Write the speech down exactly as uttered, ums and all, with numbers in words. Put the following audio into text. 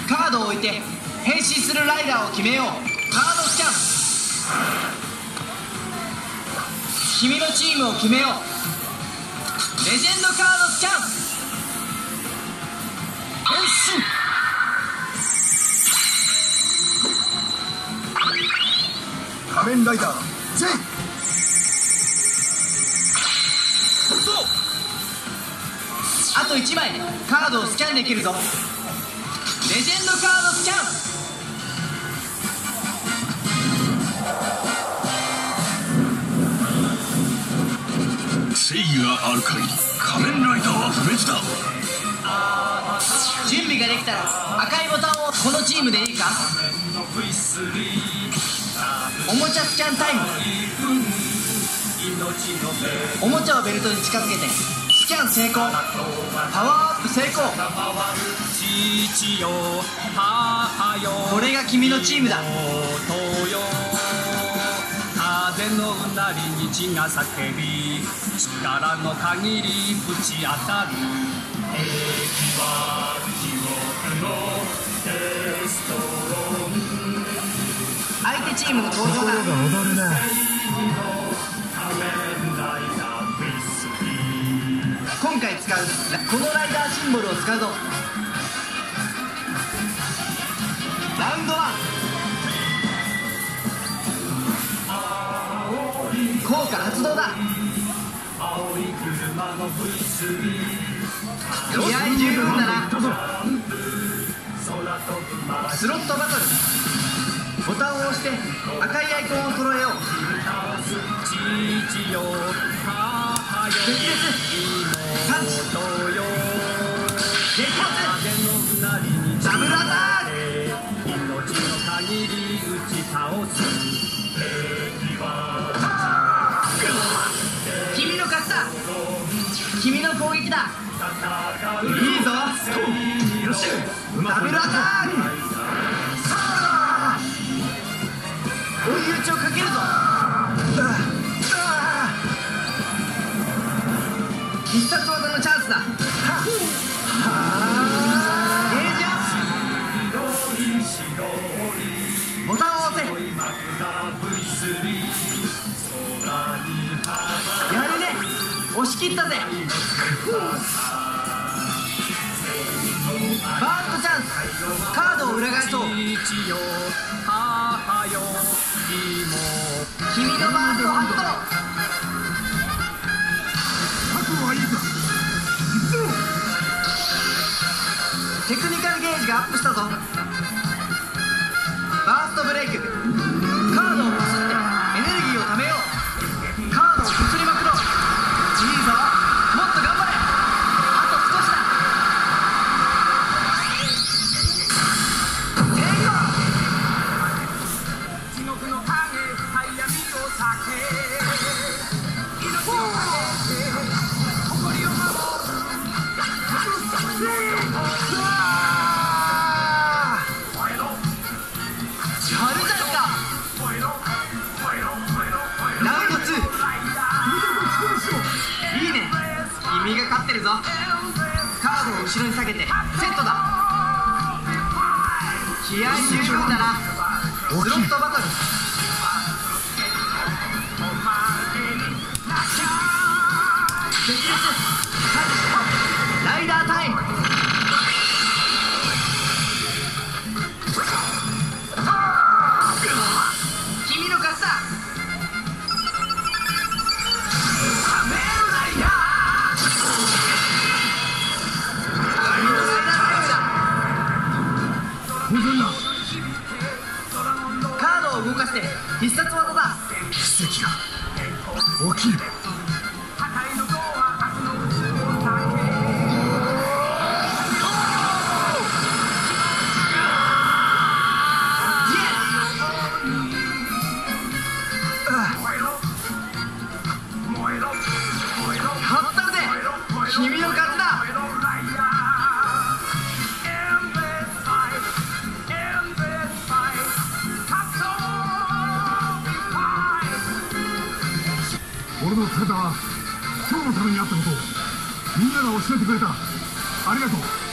カードを置いて変身するライダーを決めよう。カードスキャン。君のチームを決めよう。レジェンドカードスキャン。変身。 仮面ライダー J。 そう。あといちまいでカードをスキャンできるぞ。レジェンドカードスキャン。 正義がある限り仮面ライダーは不滅だ。 準備ができたら赤いボタンを。このチームでいいか。おもちゃスキャンタイム。おもちゃをベルトに近づけてスキャン成功。パワーアップ成功。これが君のチームだ。 風のうなり道が叫び力の限りぶち当たる。敵は地獄のデストロン。 相手チームの登場だ。 心が踊るね。 今回使うこのライダーシンボルを使うぞ。ラウンドワン。効果発動だ。気合十分だな。スロットバトル。ボタンを押して赤いアイコンを揃えよう。激烈パンチ。激発ダブルアタック。君の勝ちだ。君の攻撃だ。いいぞ。ダブルアタック。追い打ちをかけるぞ。必殺技のチャンスだ。ゲージアップ。ボタンを押せ。やるね。押し切ったぜ。バーストチャンス。カードを裏返そう。君のバースト発動。 覚悟はいいか。 テクニカルゲージがアップしたぞ。バーストブレイク。カードをこすってエネルギーをためよう。カードをこすりまくろう。いいぞ。もっと頑張れ。あと少しだ。成功。 地獄の影深い闇を避け命をかけて誇りを守る。 いいね。君が勝ってるぞ。カードを後ろに下げてセットだ。気合十分だな。スロットバトル。激烈ライダータイム。君の勝ちだ。カードを動かして必殺技だ。 奇跡が起きる。 勝ったぜ。君の勝ちだ。 俺の体は今日のためにあったことをみんなが教えてくれた。ありがとう。